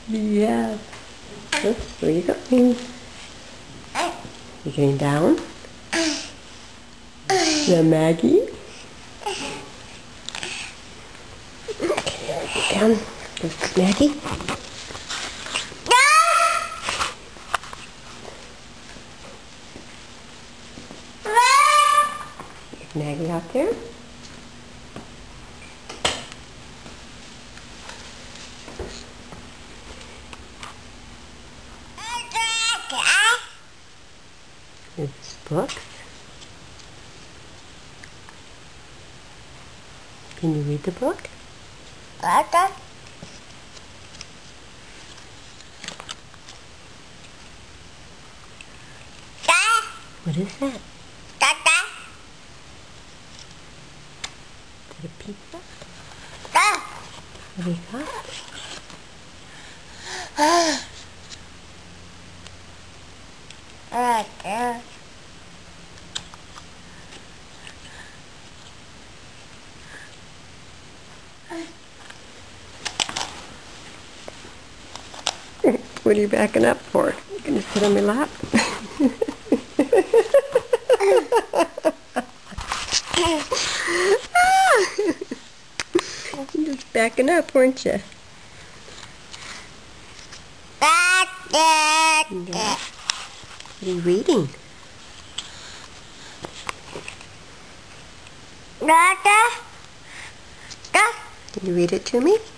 Yeah. Where are you going? You getting down? Yeah, Maggie? Okay, get down. There's Maggie. There's Maggie out there. It's books. Can you read the book? What is that? Is that a pizza? What do you got? What are you backing up for? You gonna sit on my lap? You're just backing up, weren't you? Yeah. What are you reading? Can you read it to me?